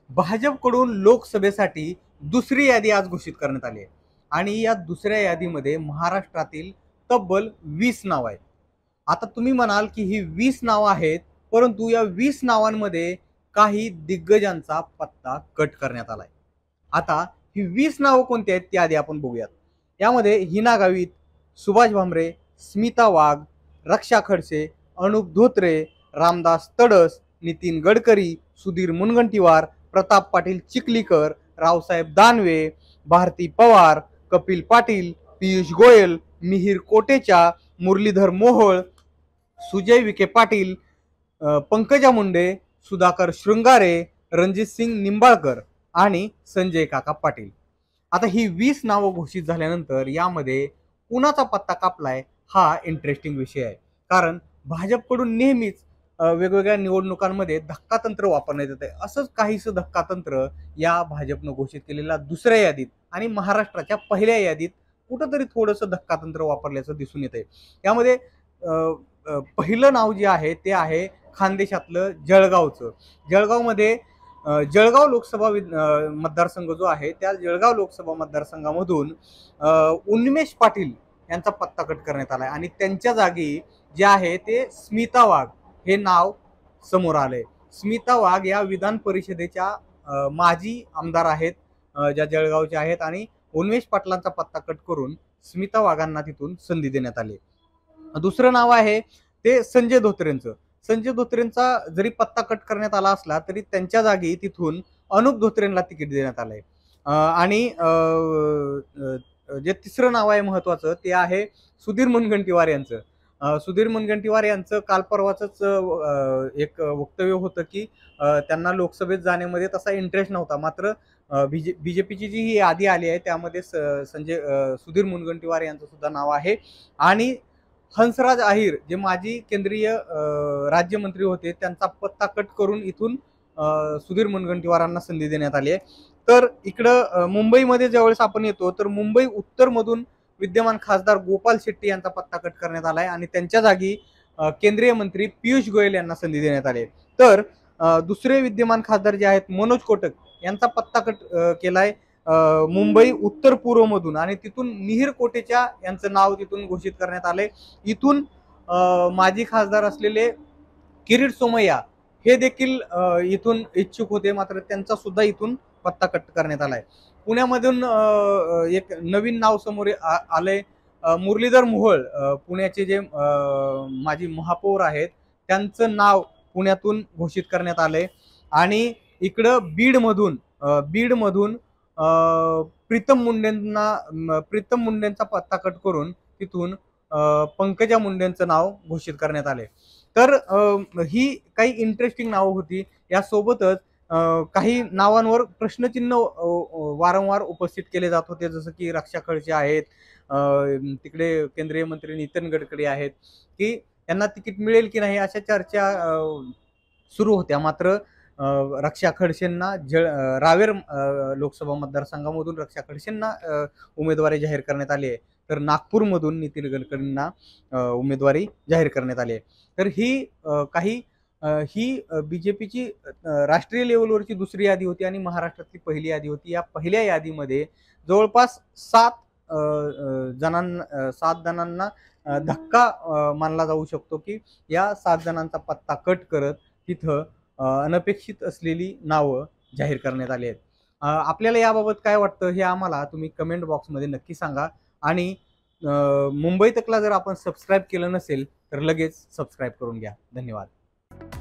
भाजपकडून लोकसभेसाठी दुसरी यादी आज घोषित करण्यात आली आहे आणि या दुसऱ्या यादीमध्ये महाराष्ट्रातील तब्बल 20 नाव आहेत. आता तुम्ही म्हणाल की ही 20 नावं आहेत, परंतु या 20 नावांमध्ये काही दिग्गजांचा पत्ता कट करण्यात आलाय. आता ही 20 नावं कोणती आहेत ती आधी आपण बघूयात. यामध्ये हिना गावित, सुभाष भामरे, स्मिता वाघ, रक्षा खडसे, अनुप धोत्रे, रामदास तडस, नितीन गडकरी, सुधीर मुनगंटीवार, प्रताप पाटील चिखलीकर, रावसाहेब दानवे, भारती पवार, कपिल पाटील, पियुष गोयल, मिहिर कोटेचा, मुरलीधर मोहोळ, सुजय विखे पाटील, पंकजा मुंडे, सुधाकर शृंगारे, रणजित सिंग निंबाळकर आणि संजय काका पाटील. आता ही 20 नावं घोषित झाल्यानंतर यामध्ये कुणाचा पत्ता कापलाय हा इंटरेस्टिंग विषय आहे. कारण भाजपकडून नेहमीच वेगवेगळ्या निवडणुकांमध्ये धक्कातंत्र वापरण्यात येत आहे. असंच काहीसं धक्कातंत्र या भाजपनं घोषित केलेल्या दुसऱ्या यादीत आणि महाराष्ट्राच्या पहिल्या यादीत कुठंतरी थोडंसं धक्कातंत्र वापरल्याचं दिसून येत आहे. यामध्ये पहिलं नाव जे आहे ते आहे खानदेशातलं जळगावचं. जळगावमध्ये जळगाव लोकसभा मतदारसंघ जो आहे त्या जळगाव लोकसभा मतदारसंघामधून उन्मेष पाटील यांचा पत्ता कट करण्यात आलाय आणि त्यांच्या जागी जे आहे ते स्मिता वाघ हे नाव समोर आलंय. स्मिता वाघ या विधान परिषदेच्या माजी आमदार आहेत, ज्या जळगावच्या आहेत आणि उन्मेष पाटलांचा पत्ता कट करून स्मिता वाघांना तिथून संधी देण्यात आली. दुसरं नाव आहे ते संजय धोत्रेंचं. संजय धोत्रेंचा जरी पत्ता कट करण्यात आला असला तरी त्यांच्या जागी तिथून अनुप धोत्रेंना तिकीट देण्यात आलंय. आणि जे तिसरं नाव आहे महत्वाचं ते आहे सुधीर मुनगंटीवार यांचं. सुधीर मुनगंटीवार यांचं काल परवाच एक वक्तव्य होतं की त्यांना लोकसभेत जाण्यामध्ये तसा इंटरेस्ट नव्हता. मात्र बीजेपीची जी ही यादी आली आहे त्यामध्ये सुधीर मुनगंटीवार यांचं सुद्धा नाव आहे. आणि हंसराज अहिर जे माजी केंद्रीय राज्यमंत्री होते त्यांचा पत्ता कट करून इथून सुधीर मुनगंटीवारांना संधी देण्यात आली आहे. तर इकडं मुंबईमध्ये ज्यावेळेस आपण येतो तर मुंबई उत्तर मधून विद्यमान खासदार गोपाल शेट्टी यांचा पत्ता कट करण्यात आलाय आणि त्यांच्या जागी केंद्रीय मंत्री पियुष गोयल यांना संधी देण्यात आली. तर दुसरे विद्यमान खासदार जे आहेत मनोज कोटक यांचा पत्ता कट केलाय मुंबई उत्तर पूर्व मधून आणि तिथून मिहिर कोटेचा यांचं नाव तिथून घोषित करण्यात आलंय. इथून माजी खासदार असलेले किरीट सोमय्या हे देखील इथून इच्छुक होते, मात्र त्यांचा सुद्धा इथून पत्ता कट करण्यात आलाय. पुण्यामधून एक नवीन नाव समोर आलंय. मुरलीधर मोहोळ पुण्याचे जे माजी महापौर आहेत त्यांचं नाव पुण्यातून घोषित करण्यात आलंय. आणि इकडं बीडमधून प्रीतम मुंडेंचा पत्ता कट करून तिथून पंकजा मुंडेंचं नाव घोषित करण्यात आले. तर ही काही इंटरेस्टिंग नावं होती. यासोबतच काही नावांवर प्रश्नचिन्ह वारंवार उपस्थित केले जात होते, जसं की रक्षा खडसे आहेत, तिकडे केंद्रीय मंत्री नितीन गडकरी आहेत की त्यांना तिकीट मिळेल की नाही अशा चर्चा सुरू होत्या. मात्र रक्षा खडसेंना रावेर लोकसभा मतदारसंघामधून रक्षा खडसेंना उमेदवारी जाहीर करण्यात आली आहे, तर नागपूरमधून नितीन गडकरींना उमेदवारी जाहीर करण्यात आली आहे. तर ही बीजेपीची राष्ट्रीय लेवलवरची दुसरी यादी होती आणि महाराष्ट्रातली पहिली यादी होती. या पहिल्या यादीमध्ये जवळपास 7 जणांना धक्का मानला जाऊ शकतो की या 7 जणांचा पत्ता कट करत तिथं अनपेक्षित असलेली नावं जाहीर करण्यात आली आहेत. आपल्याला याबाबत काय वाटतं हे आम्हाला तुम्ही कमेंट बॉक्समध्ये नक्की सांगा. आणि मुंबई तकला जर आपण सबस्क्राईब केलं नसेल तर लगेच सबस्क्राईब करून घ्या. धन्यवाद.